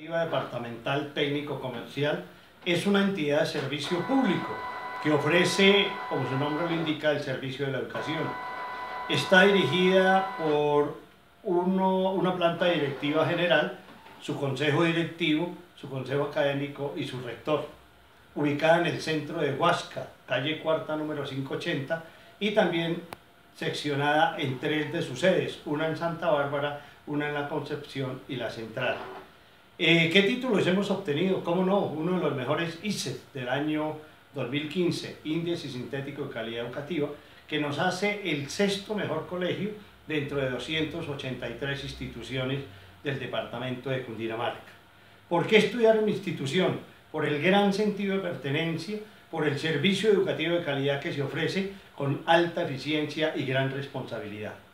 Departamental Técnico Comercial es una entidad de servicio público que ofrece, como su nombre lo indica, el servicio de la educación. Está dirigida por una planta directiva general, su consejo directivo, su consejo académico y su rector, ubicada en el centro de Huasca, calle Cuarta número 580, y también seccionada en 3 de sus sedes, una en Santa Bárbara, una en La Concepción y la Central. ¿Qué títulos hemos obtenido? ¿Cómo no? Uno de los mejores ICES del año 2015, Índice Sintético de Calidad Educativa, que nos hace el 6º mejor colegio dentro de 283 instituciones del departamento de Cundinamarca. ¿Por qué estudiar en mi institución? Por el gran sentido de pertenencia, por el servicio educativo de calidad que se ofrece con alta eficiencia y gran responsabilidad.